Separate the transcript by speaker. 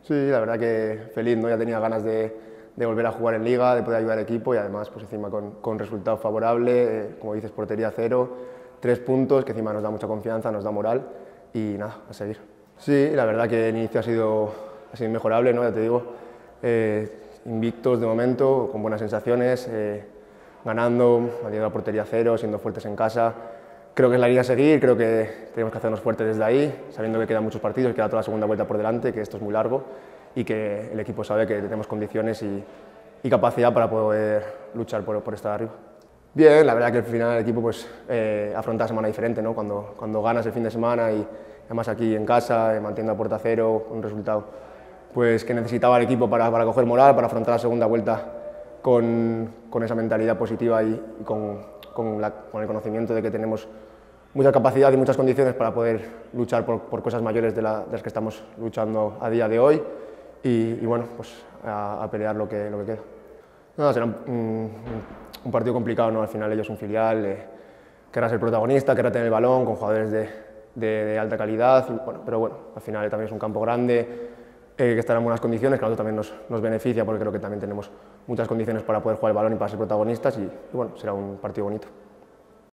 Speaker 1: Sí, la verdad que feliz, ¿no? Ya tenía ganas de volver a jugar en Liga, de poder ayudar al equipo y además pues encima con resultado favorable, como dices, portería cero, 3 puntos, que encima nos da mucha confianza, nos da moral y nada, a seguir. Sí, la verdad que el inicio ha sido inmejorable, ¿no? Ya te digo, invictos de momento, con buenas sensaciones, ganando, manteniendo la portería cero, siendo fuertes en casa. Creo que es la línea a seguir, creo que tenemos que hacernos fuertes desde ahí, sabiendo que quedan muchos partidos, queda toda la segunda vuelta por delante, que esto es muy largo y que el equipo sabe que tenemos condiciones y capacidad para poder luchar por estar arriba. Bien, la verdad que al final el equipo pues, afronta la semana diferente, ¿no? Cuando ganas el fin de semana y además aquí en casa, manteniendo a puerta cero, un resultado pues, que necesitaba el equipo para coger moral, para afrontar la segunda vuelta con esa mentalidad positiva y con el conocimiento de que tenemos mucha capacidad y muchas condiciones para poder luchar por cosas mayores de las que estamos luchando a día de hoy y bueno, pues a pelear lo que queda. No, será un partido complicado, ¿no? Al final ellos son filial, querrá ser protagonista, querrá tener el balón con jugadores de alta calidad, pero bueno, al final también es un campo grande, que estará en buenas condiciones, que a nosotros también nos beneficia porque creo que también tenemos muchas condiciones para poder jugar el balón y para ser protagonistas y bueno, será un partido bonito.